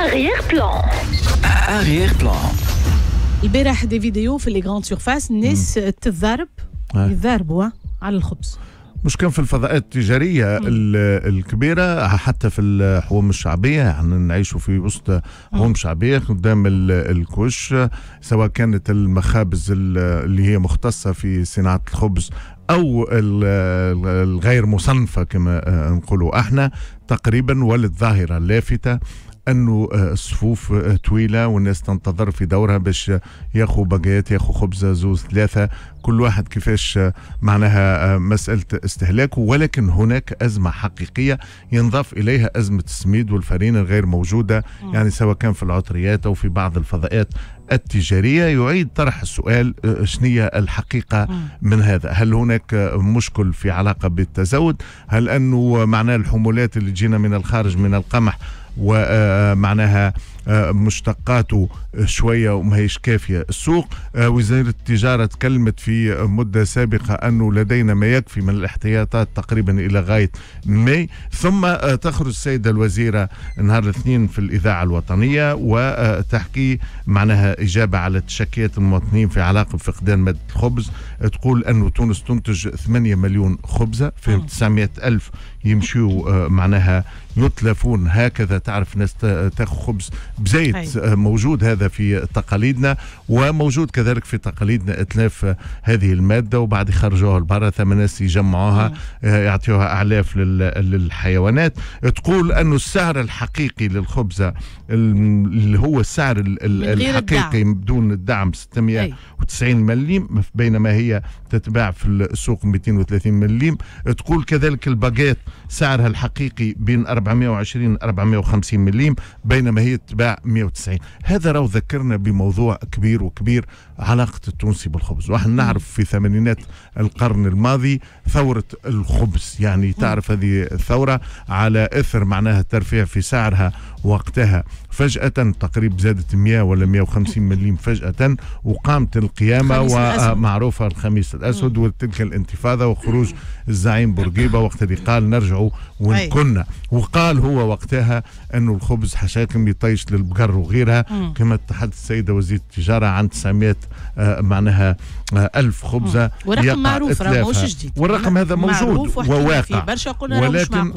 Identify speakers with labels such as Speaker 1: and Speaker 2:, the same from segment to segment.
Speaker 1: Arrière plan.
Speaker 2: Arrière plan.
Speaker 3: البارح دي فيديو في لي غراند سيرفاس الناس تتضارب يتضاربوا على الخبز.
Speaker 4: مش كان في الفضاءات التجارية الكبيرة، حتى في الحوم الشعبية، يعني نعيشوا في وسط حوم شعبية قدام الكوش، سواء كانت المخابز اللي هي مختصة في صناعة الخبز أو الغير مصنفة كما نقولوا احنا تقريبا. ولد ظاهرة لافتة أنه الصفوف طويلة والناس تنتظر في دورها باش ياخو باجيت، ياخو خبزة زوز ثلاثة، كل واحد كيفاش معناها مسألة استهلاكه. ولكن هناك أزمة حقيقية ينضاف إليها أزمة السميد والفرينة الغير موجودة، يعني سواء كان في العطريات أو في بعض الفضاءات التجارية. يعيد طرح السؤال شنية الحقيقة من هذا؟ هل هناك مشكل في علاقة بالتزود؟ هل أنه معناه الحمولات اللي تجينا من الخارج من القمح ومعناها مشتقاته شوية وما هيش كافية السوق؟ وزارة التجارة تكلمت في مدة سابقة أنه لدينا ما يكفي من الاحتياطات تقريبا إلى غاية ماي. ثم تخرج السيدة الوزيرة نهار الاثنين في الإذاعة الوطنية وتحكي معناها إجابة على تشكيات المواطنين في علاقة بفقدان مادة الخبز. تقول أنه تونس تنتج 8 مليون خبزة، في 900 ألف يمشوا معناها يتلفون. هكذا تعرف ناس تاخذ خبز بزيت. موجود هذا في تقاليدنا، وموجود كذلك في تقاليدنا اتلاف هذه المادة وبعد يخرجوها لبرا، ثم ناس يجمعوها يعطيوها أعلاف للحيوانات. تقول أنه السعر الحقيقي للخبزة اللي هو السعر الحقيقي بدون الدعم 690 مليم، بينما هي تتباع في السوق 230 مليم. تقول كذلك الباجيت سعرها الحقيقي بين 420 450 مليم، بينما هي تتباع 190. هذا راهو ذكرنا بموضوع كبير وكبير، علاقة التونسي بالخبز. ونحن نعرف في ثمانينات القرن الماضي ثورة الخبز، يعني تعرف هذه الثورة على إثر معناها الترفيع في سعرها وقتها فجأة، تقريبا زادت 100 ولا 150 مليم فجأة، وقامت القيامة ومعروفة الخميس الأسود وتلك الانتفاضة وخروج الزعيم بورقيبة وقت اللي قال نرجعوا وين كنا. وقال هو وقتها أنه الخبز حشاكم يطيش للبقر وغيرها، كما تحدث السيدة وزيرة التجارة عن 900 معناها ألف خبزة.
Speaker 3: ورقم معروف ماهوش جديد،
Speaker 4: والرقم هذا موجود وواقع، ولكن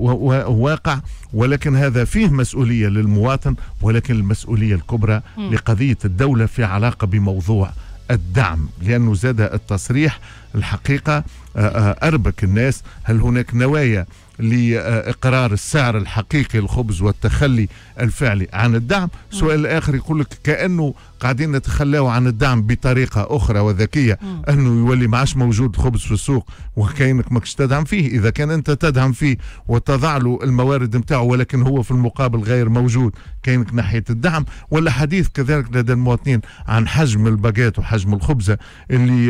Speaker 4: واقع، ولكن هذا فيه مسؤولية للمواطن، ولكن المسؤولية الكبرى لقضية الدولة في علاقة بموضوع الدعم، لأنه زاد التصريح الحقيقة أربك الناس. هل هناك نوايا لإقرار السعر الحقيقي للخبز والتخلي الفعلي عن الدعم؟ سؤال آخر يقول لك كأنه قاعدين نتخلاو عن الدعم بطريقة أخرى وذكية، أنه يولي معاش موجود خبز في السوق وكأنك ماكش تدعم فيه. إذا كان أنت تدعم فيه وتضع له الموارد متاعه ولكن هو في المقابل غير موجود، كأنك ناحية الدعم. ولا حديث كذلك لدى المواطنين عن حجم الباجات وحجم الخبزة اللي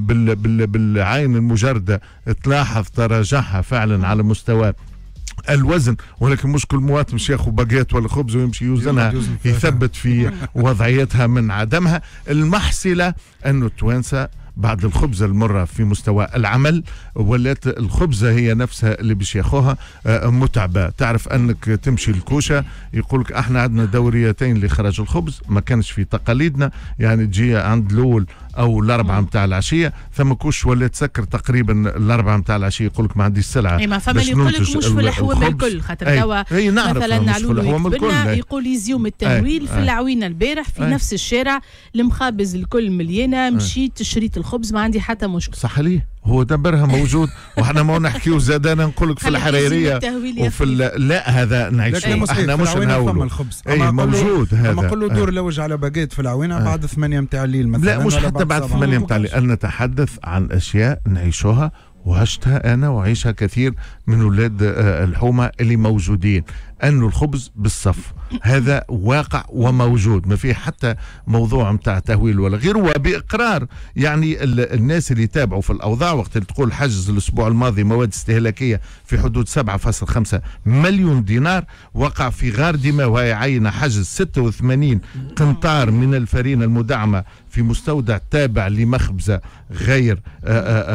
Speaker 4: بالعين المجردة تلاحظ تراجعها فعلا على مستوى الوزن، ولكن مش كل مواطن مش ياخذ باجيت ولا خبز ويمشي يوزنها يثبت في وضعيتها من عدمها. المحصلة أنه التوانسة بعد الخبزة المرة في مستوى العمل ولات الخبزة هي نفسها اللي باش ياخوها متعبة. تعرف أنك تمشي الكوشة يقولك احنا عندنا دوريتين لخرج الخبز، ما كانش في تقاليدنا، يعني تجي عند الأول أو الأربعة متاع العشية، ثم كوش ولا تسكر تقريبا الأربعة متاع العشية يقولك ما عنديش سلعة.
Speaker 3: ما فما اللي يقولك مش في الحوام الكل، خاطر توا مثلا علولو يقول يزيوم التهويل في العوينة البارح في نفس الشارع، المخابز الكل مليانة، مشيت شريت الخبز ما عندي حتى مشكل.
Speaker 4: صح ليه؟ هو دبرها موجود. وإحنا ما نحكيو زادنا نقولك في الحريرية وفي لا هذا نعيش احنا مش نهولو. اي موجود هذا.
Speaker 5: اما قول له دور لوج على باجيت في العوينة بعد 8 متاع الليل مثلا.
Speaker 4: لا مش حتى بعد 8 متاع الليل، أنا نتحدث عن أشياء نعيشوها وعشتها أنا وعيشها كثير من أولاد الحومة اللي موجودين، أنه الخبز بالصف هذا واقع وموجود، ما فيه حتى موضوع متاع تهويل ولا غيره. وبإقرار يعني الناس اللي تابعوا في الأوضاع وقت اللي تقول حجز الأسبوع الماضي مواد استهلاكية في حدود 7.5 مليون دينار، وقع في غاردمة وهي عينة حجز 86 قنطار من الفرينة المدعمة في مستودع تابع لمخبزة غير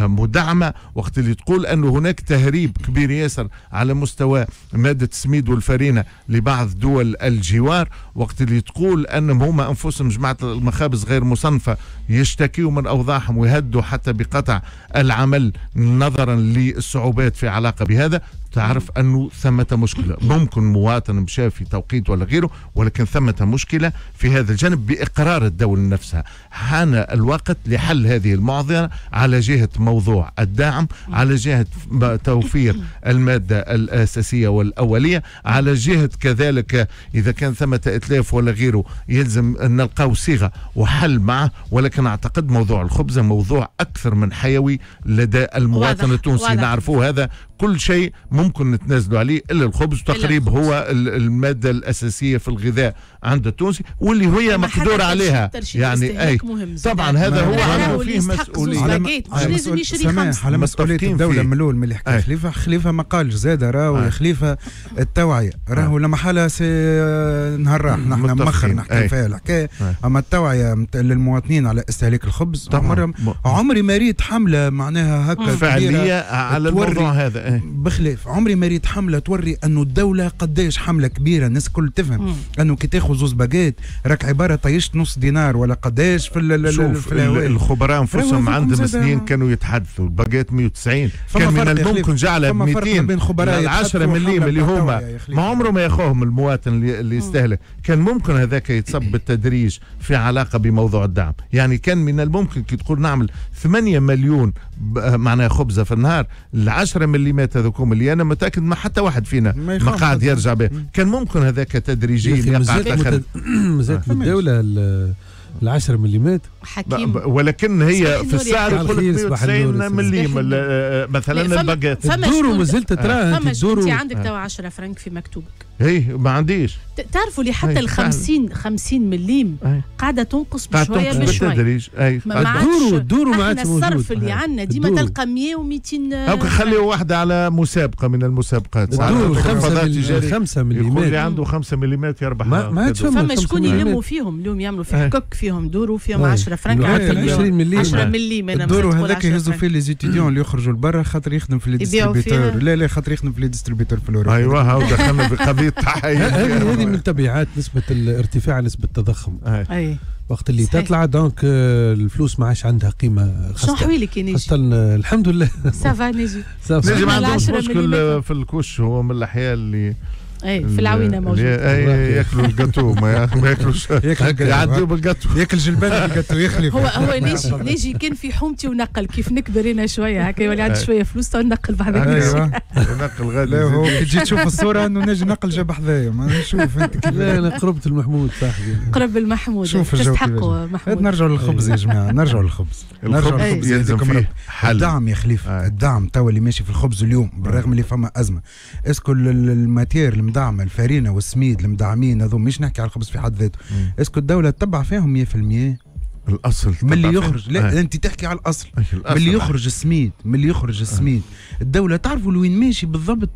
Speaker 4: مدعمة، وقت اللي تقول أنه هناك تهريب كبير ياسر على مستوى مادة السميد والفرينة الفرينة لبعض دول الجوار، وقت اللي تقول أنهم هما أنفسهم جماعة المخابز غير مصنفة يشتكيوا من أوضاعهم ويهدوا حتى بقطع العمل نظرا للصعوبات في علاقة بهذا، تعرف أنه ثمة مشكلة. ممكن مواطن مشى في توقيت ولا غيره، ولكن ثمة مشكلة في هذا الجانب بإقرار الدولة نفسها. حان الوقت لحل هذه المعضلة على جهة موضوع الدعم، على جهة توفير المادة الأساسية والأولية، على جهة كذلك إذا كان ثمة إتلاف ولا غيره يلزم أن نلقاو صيغة وحل معه. ولكن أعتقد موضوع الخبز موضوع أكثر من حيوي لدى المواطن التونسي. نعرفوه هذا كل شيء ممكن نتنازلوا عليه إلا الخبز، تقريب هو المادة الأساسية في الغذاء عند التونسي واللي هي مقدور عليها. يعني أي طبعا هذا هو فيه مسؤولية
Speaker 5: على مسؤولية الدولة من الأول. من اللي حكى خليفة ما قالش زاد راهو خليفة التوعية راهو لما حالة نهار راح نحن مخر نحكي فيها الحكاية. أما التوعية للمواطنين على استهلاك الخبز عمري ما ريت حملة معناها هكا
Speaker 4: فعلية على الموضوع هذا.
Speaker 5: بخلاف عمري ما ريت حملة توري أنه الدولة قديش حملة كبيرة. الناس كل تفهم أنه كي تاخذ زوز باجيت راك عبارة طيشت نص دينار ولا قداش في
Speaker 4: الخبراء انفسهم عندهم سنين كانوا يتحدثوا الباجيت 190 كان من الممكن جعلها ب 200 10 مليم اللي هما ما عمره ما ياخوهم المواطن اللي يستهلك. كان ممكن هذاك يتصب بالتدريج في علاقة بموضوع الدعم. يعني كان من الممكن كي تقول نعمل 8 مليون معناها خبزة في النهار، ال10 مليمات هذوكم اللي أنا متأكد ما حتى واحد فينا ما قاعد يرجع به. كان ممكن هذاك تدريجيا يقع
Speaker 1: مزات الدولة ال10 مليمات
Speaker 3: حكيم،
Speaker 4: ولكن هي في السعر يقول لك 190 مليم مثلا الباجيت.
Speaker 1: الدورو مازلت تراه
Speaker 3: انت عندك توا 10 فرنك في مكتوبك.
Speaker 4: ما عنديش.
Speaker 3: تعرفوا لي حتى ال 50 مليم قاعده تنقص بشويه بشويه.
Speaker 1: الدورو ما عادش موجود.
Speaker 3: الصرف اللي عندنا ديما تلقى 100 و200.
Speaker 4: او خليوا واحده على مسابقه من المسابقات.
Speaker 1: الدورو 5 مليم
Speaker 4: يقول لي عنده 5 مليم يربح.
Speaker 3: ما فما شكون يلموا فيهم اليوم يعملوا في حكوك فيهم دورو فيهم 10 فرنك
Speaker 1: 20 مليم.
Speaker 3: 10 مليم
Speaker 5: الدورو هذاك يهزوا فيه لي زيتيديون اللي يخرجوا لبرا خاطر يخدم في لي ديستريبيتور. لا خاطر يخدم في لي ديستريبيتور في الأوروبا.
Speaker 4: ايوه هاو دخلنا بقضيه تحية.
Speaker 1: هذه من تبعات نسبة ارتفاع نسبة التضخم.
Speaker 3: أي
Speaker 1: وقت اللي صحيح. تطلع دونك الفلوس ما عادش عندها قيمة.
Speaker 3: شنو حويلك يا نيجي؟
Speaker 1: الحمد لله
Speaker 3: سافا نيجي
Speaker 4: ما عندهمش مشكل في الكوش. هو من الأحياء اللي
Speaker 3: في العوينه موجود.
Speaker 4: ياكلوا الجاتو ما ياكلوش يعديوا بالجاتو
Speaker 5: ياكل جلبان بالجاتو يخلف.
Speaker 3: هو نيجي كان في حومتي ونقل كيف نكبر هنا شويه هكا يولي عندي شويه فلوس تو نقل بعد هكا.
Speaker 4: نقل غادي.
Speaker 5: لا هو كي تجي تشوف الصوره انه نجي نقل جاب حذايا ما نشوف انت كيف.
Speaker 1: لا انا قربت المحمود صاحبي.
Speaker 3: قرب المحمود تستحقوا محمود.
Speaker 5: نرجعوا للخبز يا جماعه نرجعوا للخبز.
Speaker 4: الخبز يلزم فيه حل.
Speaker 5: الدعم يا خليفه الدعم تو اللي ماشي في الخبز اليوم بالرغم اللي فما ازمه. اسكو الماتير المدعمه الفارينه والسميد المدعمين هذو مش نحكي على الخبز في حد ذاته. اسكو الدوله تتبع فيهم 100%؟
Speaker 4: الاصل
Speaker 5: من اللي يخرج لا انت تحكي على الاصل. من اللي يخرج السميد من اللي يخرج السميد الدوله تعرفوا لوين ماشي بالضبط.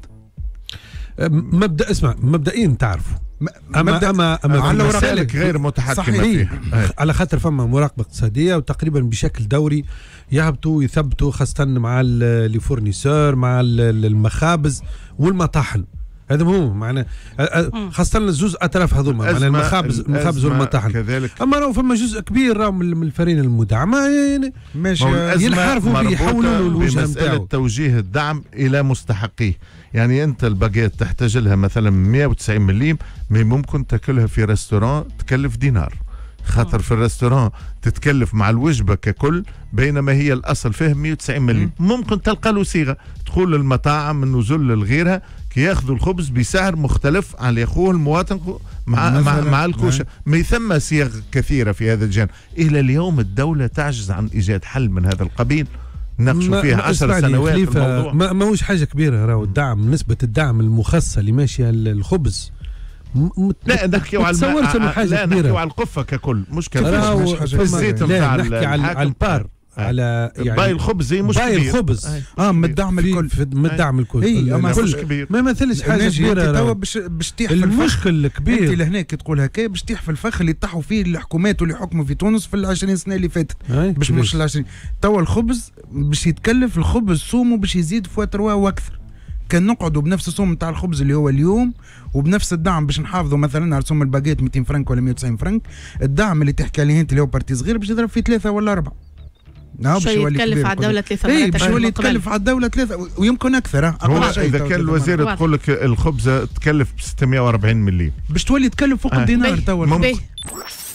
Speaker 1: اسمع مبدئيا تعرفوا
Speaker 5: اما
Speaker 4: على ورقك غير متحكمه فيه.
Speaker 1: على خاطر فما مراقبه اقتصاديه وتقريبا بشكل دوري يهبطوا يثبتوا خاصه مع لي فورنيسور مع المخابز والمطاحن. هذا هو معنا خاصة الزوز أطراف هذوما معنا المخابز والمطاحن كذلك. أما راهو فما جزء كبير راهو من الفرينة المدعمة يعني ماشي ينحرفوا فيه يحولوا له الوجه
Speaker 4: نتاعو. توجيه الدعم إلى مستحقيه. يعني أنت الباجيت تحتاج لها مثلا 190 مليم ممكن تاكلها في ريستوران تكلف دينار خاطر في الريستوران تتكلف مع الوجبة ككل بينما هي الأصل فيه 190 مليم. ممكن تلقى له صيغة تقول للمطاعم انه زل لغيرها كي ياخذوا الخبز بسعر مختلف على اخوه المواطن مع الكوشه. ما ثم صيغ كثيرة في هذا الجانب. إلى اليوم الدولة تعجز عن إيجاد حل من هذا القبيل نقشوا فيها 10 سنوات الموضوع.
Speaker 1: ما هوش حاجة كبيرة راهو الدعم نسبة الدعم المخصصة اللي ماشية الخبز
Speaker 4: لا نحكيو على القفة ككل مشكلة في الزيت نتاع
Speaker 1: نحكي على البار على
Speaker 4: يعني باقي الخبز زي مش
Speaker 1: باقي الخبز
Speaker 5: مدعم الكل
Speaker 1: مدعم الكل.
Speaker 5: اي اما
Speaker 4: مش كبير
Speaker 5: ما مثلش حاجه كبيره توا باش تيح في
Speaker 1: المشكل الكبير.
Speaker 5: انت لهنا كي تقول هكا باش تيح في الفخ اللي طاحوا فيه الحكومات واللي حكموا في تونس في 20 سنه اللي فاتت باش مش 20 توا الخبز باش يتكلف الخبز سومه باش يزيد فوا 3 واكثر كان نقعدوا بنفس السوم نتاع الخبز اللي هو اليوم وبنفس الدعم باش نحافظوا مثلا على سوم الباقيت 200 فرنك ولا 190 فرنك. الدعم اللي تحكي عليه انت اللي هو بارتي صغير باش يضرب فيه 3 ولا 4.
Speaker 3: شو يتكلف على الدولة 3 مرات
Speaker 5: باش يولي يتكلف على الدولة 3 ويمكن أكثر.
Speaker 4: إذا كان الوزير تقول لك الخبزة تكلف ب 640 مليم
Speaker 5: باش تولي تكلف فوق الدينار توا.